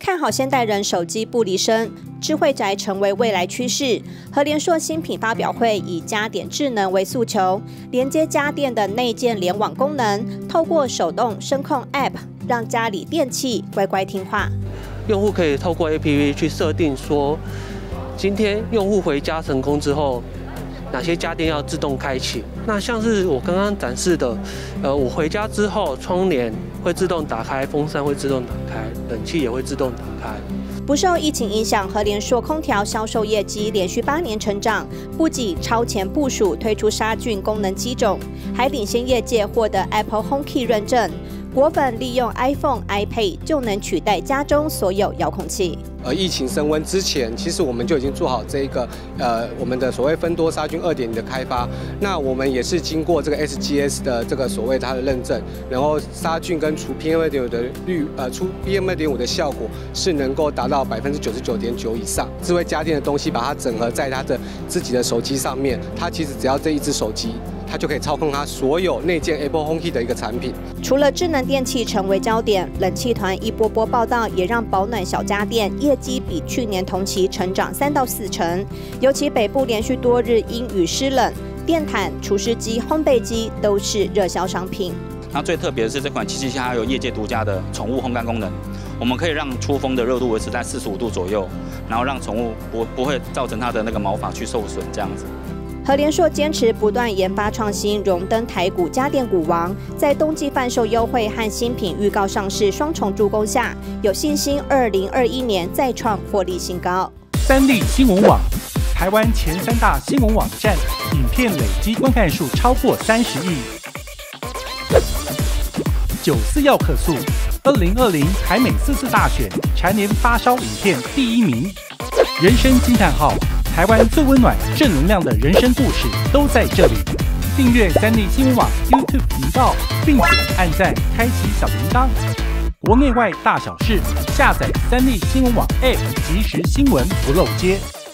看好现代人手机不离身，智慧宅成为未来趋势。和联硕新品发表会以家电智能为诉求，连接家电的内建联网功能，透过手动声控 App， 让家里电器乖乖听话。 用户可以透过 APP 去设定说，今天用户回家成功之后，哪些家电要自动开启？那像是我刚刚展示的，我回家之后，窗帘会自动打开，风扇会自动打开，冷气也会自动打开。 不受疫情影响，和联硕空调销售业绩连续8年成长，不仅超前部署推出杀菌功能机种，还领先业界获得 Apple HomeKey 认证。果粉利用 iPhone、iPad 就能取代家中所有遥控器。 疫情升温之前，其实我们就已经做好这一个我们的所谓分多杀菌2.0的开发。那我们也是经过这个 SGS 的这个所谓它的认证，然后杀菌跟除 PM2.5的除 PM2.5的效果是能够达到99.9%以上。智慧家电的东西，把它整合在它的自己的手机上面，它其实只要这一只手机，它就可以操控它所有内建 Apple HomeKey 的一个产品。 除了智能电器成为焦点，冷气团一波波报道也让保暖小家电业绩比去年同期成长3到4成。尤其北部连续多日阴雨湿冷，电毯、除湿机、烘焙机都是热销商品。 那最特别的是这款777，它有业界独家的宠物烘干功能，我们可以让出风的热度维持在45度左右，然后让宠物不会造成它的那个毛发去受损这样子。 和联硕坚持不断研发创新，荣登台股家电股王。在冬季贩售优惠和新品预告上市双重助攻下，有信心2021年再创获利新高。 三立新闻网，台湾前3大新闻网站，影片累积观看数超过30亿。94要客诉，2020台美4次大选蝉联发烧影片第1名。人生惊叹号。台湾最温暖、正能量的人生故事都在这里。订阅三立新闻网 YouTube 频道，并且按赞、开启小铃铛。国内外大小事，下载三立新闻网 App， 即时新闻不漏接。